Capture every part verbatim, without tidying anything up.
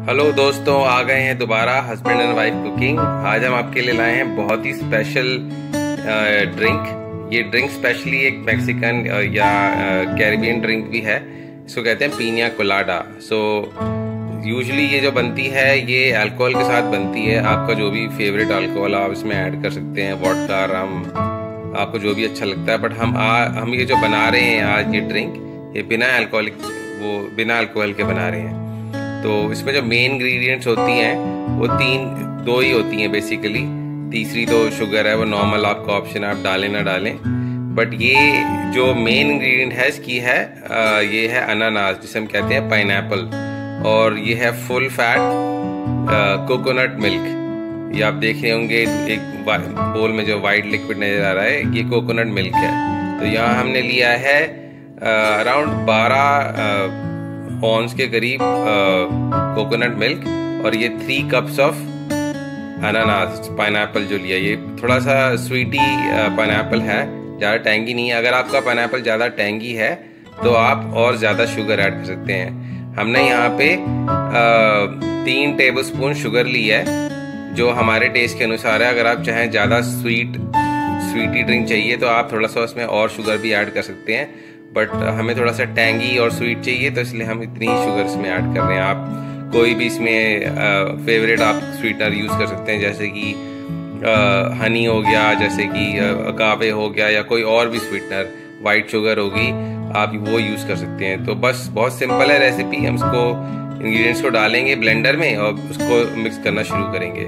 Hello दोस्तों, आ गए हैं दोबारा हस्बैंड एंड वाइफ कुकिंग। आज हम आपके लिए लाए हैं बहुत ही स्पेशल ड्रिंक। ये ड्रिंक स्पेशली एक मैक्सिकन या कैरिबियन ड्रिंक भी है। इसको कहते हैं पीनिया कोलाडा। सो यूजुअली ये जो बनती है ये अल्कोहल के साथ बनती है। आपका जो भी फेवरेट अल्कोहल आप इसमें ऐड कर सकते हैं, वोडका, रम, आपको जो भी अच्छा लगता है। बट हम आ, हम ये जो बना रहे हैं आज ये ड्रिंक, ये बिना अल्कोहलिक वो बिना अल्कोहल के बना रहे हैं। तो इसमें जो मेन इंग्रेडिएंट्स होती हैं वो तीन दो ही होती हैं बेसिकली। तीसरी तो शुगर है, वो नॉर्मल आपका ऑप्शन, आप डालें ना डालें। बट ये जो मेन इंग्रेडिएंट है इसकी है आ, ये है अनानास, जिसे हम कहते हैं पाइनएप्पल। और ये है फुल फैट कोकोनट मिल्क। ये आप देख रहे होंगे एक बोल में जो वाइट लिक्विड नजर आ रहा है, ये कोकोनट मिल्क है। तो यहाँ हमने लिया है अराउंड बारह ऑन्स के करीब कोकोनट मिल्क, और ये थ्री कप्स ऑफ अनानास पाइनएप्पल जो लिया। ये थोड़ा सा स्वीटी पाइनएप्पल है, ज़्यादा टैंगी नहीं है। अगर आपका पाइनएप्पल ज़्यादा टैंगी है तो आप और ज़्यादा शुगर ऐड कर सकते हैं। हमने यहाँ पे आ, तीन टेबलस्पून शुगर ली है, जो हमारे टेस्ट के अनुसार है। अगर आप चाहें ज़्यादा स्वीट स्वीटी ड्रिंक चाहिए तो आप थोड़ा सा उसमें और शुगर भी ऐड कर सकते हैं। बट हमें थोड़ा सा टैंगी और स्वीट चाहिए, तो इसलिए हम इतनी ही शुगर इसमें ऐड कर रहे हैं। आप कोई भी इसमें फेवरेट आप स्वीटनर यूज़ कर सकते हैं, जैसे कि हनी हो गया, जैसे कि अगावे हो गया, या कोई और भी स्वीटनर, वाइट शुगर होगी, आप वो यूज़ कर सकते हैं। तो बस बहुत सिंपल है रेसिपी। हम इसको इंग्रेडिएंट्स को डालेंगे ब्लेंडर में और उसको मिक्स करना शुरू करेंगे।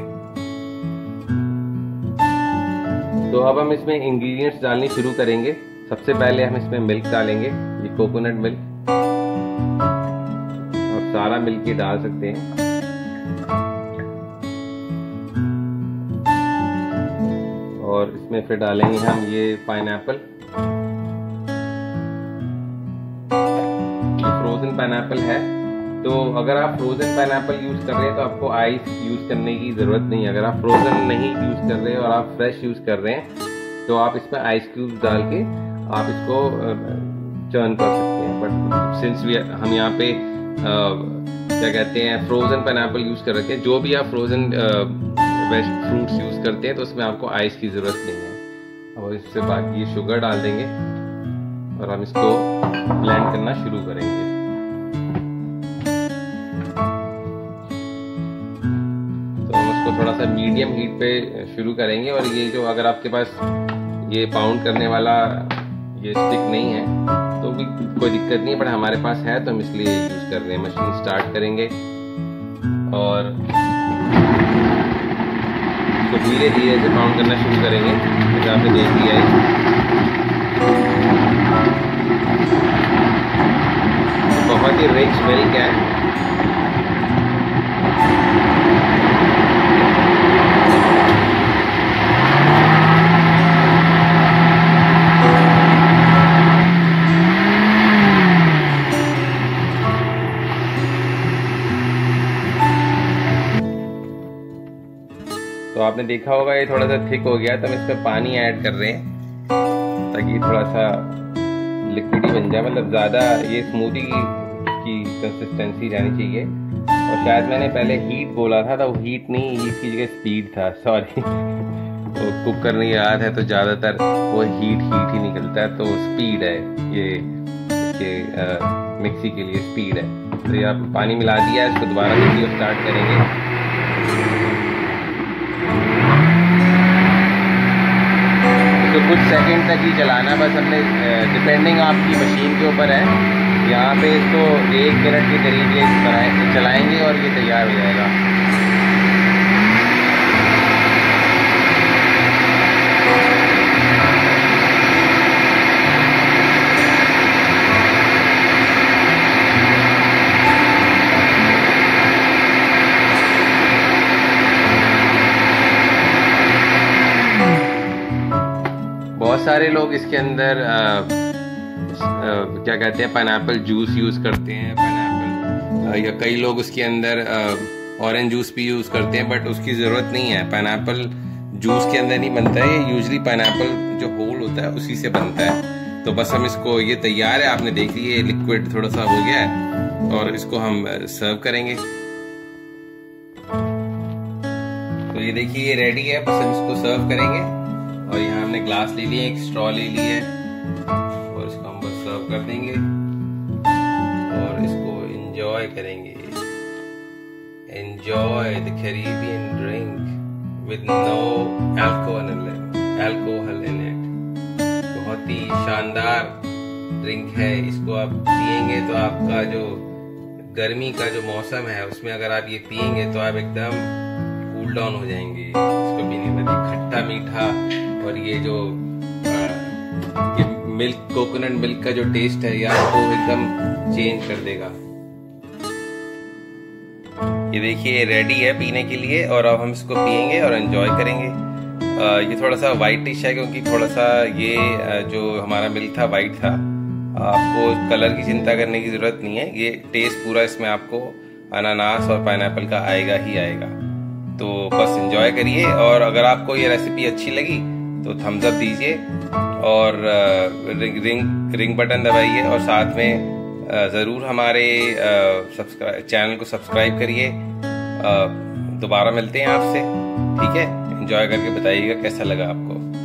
तो अब हम इसमें इंग्रेडिएंट्स डालने शुरू करेंगे। सबसे पहले हम इसमें मिल्क डालेंगे, ये कोकोनट मिल्क। आप सारा मिल्क ही डाल सकते हैं। और इसमें फिर डालेंगे हम ये पाइनएप्पल। ये फ्रोजन पाइनएप्पल है, तो अगर आप फ्रोजन पाइनएप्पल यूज कर रहे हैं तो आपको आइस यूज करने की जरूरत नहीं है। अगर आप फ्रोजन नहीं यूज कर रहे हैं और आप फ्रेश यूज कर रहे हैं तो आप इसमें आइस क्यूब्स डाल के आप इसको चर्न कर सकते हैं। बट सिंस वी हम यहाँ पे आ, क्या कहते हैं फ्रोजन पाइनएप्पल यूज कर रखे हैं, जो भी आप फ्रोजन वेज फ्रूट्स यूज करते हैं तो उसमें आपको आइस की जरूरत नहीं है। और इससे बाकी ये शुगर डाल देंगे और हम इसको ब्लेंड करना शुरू करेंगे। तो हम इसको थोड़ा सा मीडियम हीट पे शुरू करेंगे। और ये जो अगर आपके पास ये पाउंड करने वाला ये स्टिक नहीं है तो भी कोई दिक्कत नहीं है, बट हमारे पास है तो हम इसलिए यूज कर रहे हैं। मशीन स्टार्ट करेंगे और इसको धीरे धीरे से पाउंड करना शुरू करेंगे। जैसे आपने देख लिया है, तो बहुत ही रिच मिल्क है। तो आपने देखा होगा ये थोड़ा सा थिक हो गया, तो हम इसमें पानी ऐड कर रहे हैं ताकि थोड़ा सा लिक्विड ही बन जाए। मतलब ज़्यादा ये स्मूदी की कंसिस्टेंसी रहनी चाहिए। और शायद मैंने पहले हीट बोला था, तो वो हीट नहीं, हीट की जगह स्पीड था, सॉरी। वो कुक करने की याद है तो ज़्यादातर वो हीट हीट ही निकलता है, तो स्पीड है ये इसके मिक्सी के लिए स्पीड है। तो ये आप पानी मिला दिया है, इसको दोबारा वीडियो स्टार्ट करेंगे। तो कुछ सेकंड तक ही चलाना बस हमने, डिपेंडिंग आपकी मशीन के ऊपर है। यहाँ पे इसको एक मिनट के करीब ये चलाएंगे और ये तैयार हो जाएगा। बहुत सारे लोग इसके अंदर आ, आ, क्या कहते हैं पाइनएप्पल जूस यूज करते हैं, पाइनएप्पल, या कई लोग उसके अंदर ऑरेंज जूस भी यूज करते हैं, बट उसकी जरूरत नहीं है। पाइनएप्पल जूस के अंदर नहीं बनता है, ये यूजली पाइनएप्पल जो होल होता है उसी से बनता है। तो बस हम इसको, ये तैयार है, आपने देख लिया लिक्विड थोड़ा सा हो गया है, और इसको हम सर्व करेंगे। ये देखिए ये रेडी है, बस हम इसको सर्व करेंगे। और यहाँ हमने ग्लास ले लिया, एक स्ट्रॉ ले ली है और इसको हम बस सर्व कर देंगे और इसको एंजॉय करेंगे। Enjoy the Caribbean drink with no alcohol in it. बहुत ही शानदार ड्रिंक है। इसको आप पियेंगे तो आपका जो गर्मी का जो मौसम है उसमें अगर आप ये पियेंगे तो आप एकदम कूल डाउन हो जाएंगे इसको पीने में। खट्टा मीठा और ये जो आ, ये मिल्क, कोकोनट मिल्क का जो टेस्ट है यार वो एकदम चेंज कर देगा। ये देखिए रेडी है पीने के लिए और अब हम इसको पियेंगे और एंजॉय करेंगे। आ, ये थोड़ा सा वाइटिश है क्योंकि थोड़ा सा ये जो हमारा मिल्क था वाइट था। आपको कलर की चिंता करने की ज़रूरत नहीं है, ये टेस्ट पूरा इसमें आपको अनानास और पाइनएप्पल का आएगा ही आएगा। तो बस एंजॉय करिए और अगर आपको ये रेसिपी अच्छी लगी तो थम्स अप दीजिए और रिंग रिंग रिंग बटन दबाइए और साथ में ज़रूर हमारे सब्सक्राइब चैनल को सब्सक्राइब करिए। दोबारा मिलते हैं आपसे, ठीक है? एंजॉय करके बताइएगा कैसा लगा आपको।